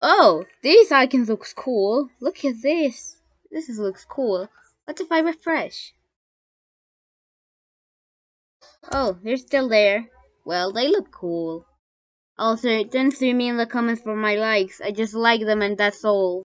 Oh, these icons looks cool. Look at this. Looks cool. What if I refresh? Oh, they're still there. Well, they look cool. Also, don't see me in the comments for my likes. I just like them and that's all.